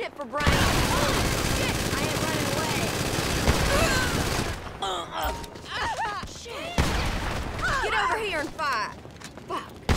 tip for Brian. Oh, shit! I ain't running away. Shit! Get over here and fight. Fuck.